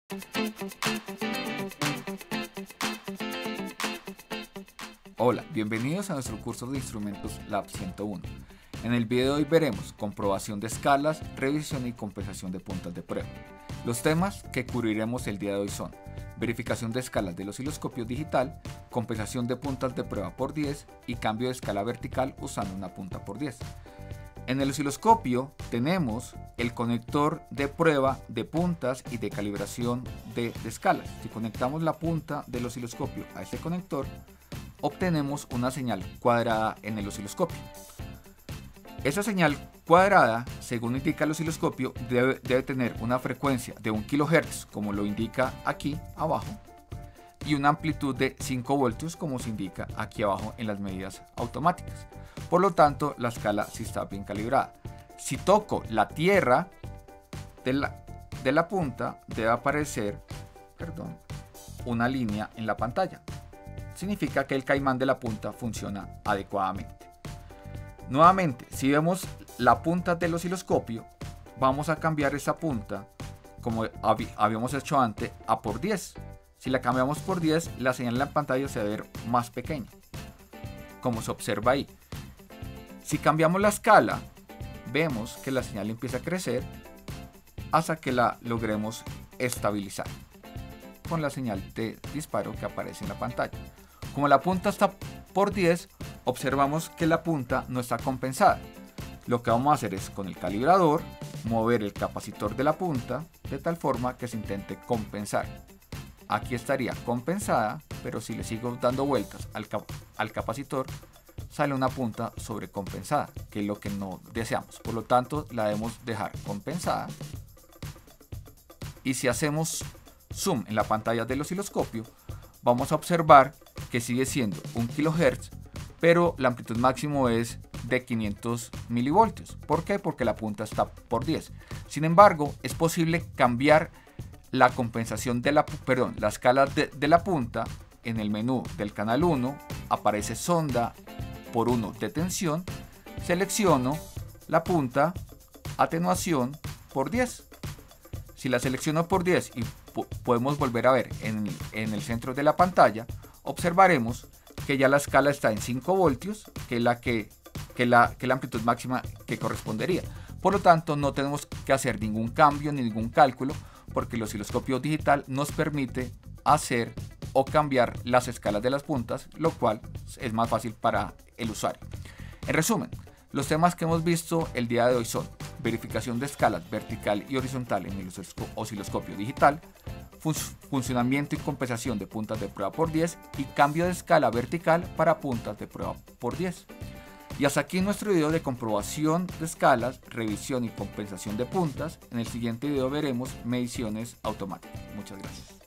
Hola, bienvenidos a nuestro curso de instrumentos Lab 101. En el video de hoy veremos comprobación de escalas, revisión y compensación de puntas de prueba. Los temas que cubriremos el día de hoy son verificación de escalas del osciloscopio digital, compensación de puntas de prueba por 10 y cambio de escala vertical usando una punta por 10. En el osciloscopio tenemos el conector de prueba de puntas y de calibración de escalas. Si conectamos la punta del osciloscopio a este conector, obtenemos una señal cuadrada en el osciloscopio. Esa señal cuadrada, según indica el osciloscopio, debe tener una frecuencia de 1 kHz, como lo indica aquí abajo, y una amplitud de 5 voltios, como se indica aquí abajo en las medidas automáticas. Por lo tanto, la escala sí está bien calibrada. Si toco la tierra de la punta, debe aparecer una línea en la pantalla. Significa que el caimán de la punta funciona adecuadamente. Nuevamente, si vemos la punta del osciloscopio, vamos a cambiar esa punta, como habíamos hecho antes, a por 10. Si la cambiamos por 10, la señal en la pantalla se va a ver más pequeña, como se observa ahí. Si cambiamos la escala, vemos que la señal empieza a crecer hasta que la logremos estabilizar con la señal de disparo que aparece en la pantalla. Como la punta está por 10, observamos que la punta no está compensada. Lo que vamos a hacer es con el calibrador mover el capacitor de la punta de tal forma que se intente compensar. Aquí estaría compensada, pero si le sigo dando vueltas al capacitor, sale una punta sobrecompensada, que es lo que no deseamos. Por lo tanto, la debemos dejar compensada. Y si hacemos zoom en la pantalla del osciloscopio, vamos a observar que sigue siendo 1 kHz, pero la amplitud máximo es de 500 milivoltios. ¿Por qué? Porque la punta está por 10. Sin embargo, es posible cambiar la compensación de la escala de la punta. En el menú del canal 1 aparece sonda por 1 de tensión. Selecciono la punta atenuación por 10. Si la selecciono por 10 y podemos volver a ver en el centro de la pantalla, observaremos que ya la escala está en 5 voltios, que es la amplitud máxima que correspondería. Por lo tanto, no tenemos que hacer ningún cambio ni ningún cálculo, porque el osciloscopio digital nos permite hacer o cambiar las escalas de las puntas, lo cual es más fácil para el usuario. En resumen, los temas que hemos visto el día de hoy son verificación de escalas vertical y horizontal en el osciloscopio digital, funcionamiento y compensación de puntas de prueba por 10 y cambio de escala vertical para puntas de prueba por 10. Y hasta aquí nuestro video de comprobación de escalas, revisión y compensación de puntas. En el siguiente video veremos mediciones automáticas. Muchas gracias.